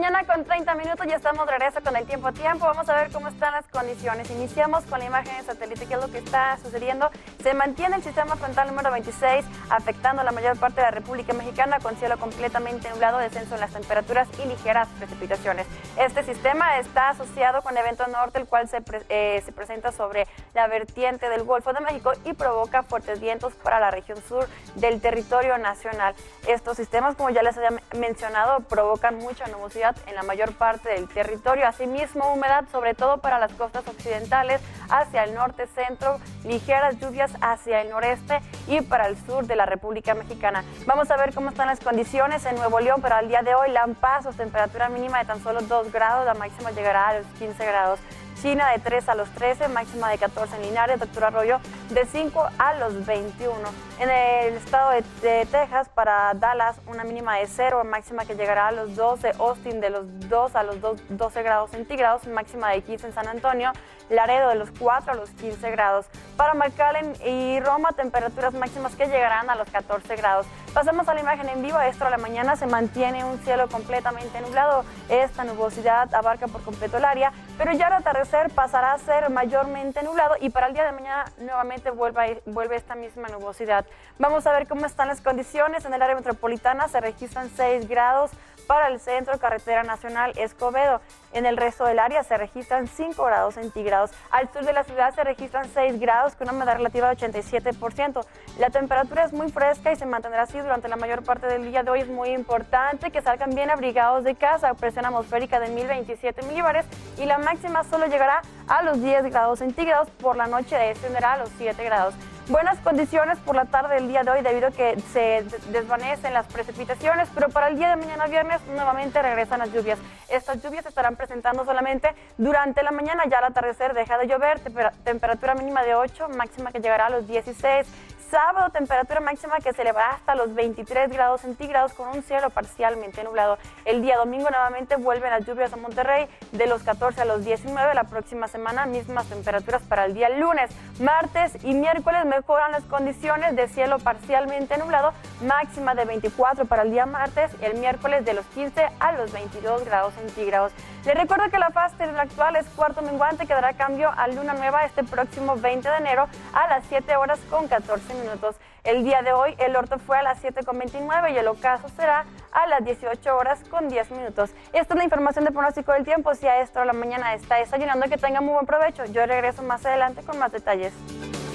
mañana con 30 minutos, ya estamos de regreso con el tiempo a tiempo. Vamos a ver cómo están las condiciones. Iniciamos con la imagen de satélite. ¿Qué es lo que está sucediendo? Se mantiene el sistema frontal número 26 afectando la mayor parte de la República Mexicana con cielo completamente nublado, descenso en las temperaturas y ligeras precipitaciones. Este sistema está asociado con el evento norte, el cual se presenta sobre la vertiente del Golfo de México y provoca fuertes vientos para la región sur del territorio nacional. Estos sistemas, como ya les había mencionado, provocan mucha nubosidad en la mayor parte del territorio, asimismo humedad, sobre todo para las costas occidentales, hacia el norte, centro, ligeras lluvias hacia el noreste y para el sur de la República Mexicana. Vamos a ver cómo están las condiciones en Nuevo León para el día de hoy. Lampazos, temperatura mínima de tan solo 2 grados, la máxima llegará a los 15 grados. China de 3 a los 13, máxima de 14 en Linares, Doctor Arroyo de 5 a los 21. En el estado de Texas, para Dallas, una mínima de 0, máxima que llegará a los 12, Austin de los 2 a los 12 grados centígrados, máxima de 15 en San Antonio, Laredo de los 4 a los 15 grados. Para McAllen y Roma, temperaturas máximas que llegarán a los 14 grados. Pasamos a la imagen en vivo. A esta hora de la mañana se mantiene un cielo completamente nublado. Esta nubosidad abarca por completo el área, pero ya al atardecer pasará a ser mayormente nublado y para el día de mañana nuevamente vuelve esta misma nubosidad. Vamos a ver cómo están las condiciones. En el área metropolitana se registran 6 grados para el centro, carretera nacional Escobedo. En el resto del área se registran 5 grados centígrados. Al sur de la ciudad se registran 6 grados con una humedad relativa de 87%. La temperatura es muy fresca y se mantendrá así durante la mayor parte del día de hoy. Es muy importante que salgan bien abrigados de casa. Presión atmosférica de 1027 milibares y la máxima solo llegará a los 10 grados centígrados. Por la noche descenderá a los 7 grados. Buenas condiciones por la tarde del día de hoy debido a que se desvanecen las precipitaciones, pero para el día de mañana viernes nuevamente regresan las lluvias. Estas lluvias se estarán presentando solamente durante la mañana, ya al atardecer deja de llover, temperatura mínima de 8, máxima que llegará a los 16. Sábado, temperatura máxima que se elevará hasta los 23 grados centígrados con un cielo parcialmente nublado. El día domingo nuevamente vuelven las lluvias a Monterrey de los 14 a los 19. La próxima semana mismas temperaturas para el día lunes. Martes y miércoles mejoran las condiciones de cielo parcialmente nublado, máxima de 24 para el día martes y el miércoles de los 15 a los 22 grados centígrados. Les recuerdo que la fase actual es cuarto menguante, que dará cambio a luna nueva este próximo 20 de enero a las 7 horas con 14 minutos. El día de hoy el orto fue a las 7:29 y el ocaso será a las 18 horas con 10 minutos. Esta es la información de pronóstico del tiempo. Si a esta hora de la mañana está desayunando, que tenga muy buen provecho. Yo regreso más adelante con más detalles.